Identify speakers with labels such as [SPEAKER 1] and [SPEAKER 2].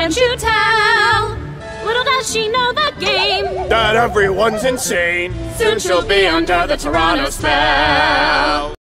[SPEAKER 1] can't you tell? Little does she know the game,
[SPEAKER 2] that everyone's insane.
[SPEAKER 1] soon she'll be under the Toronto spell.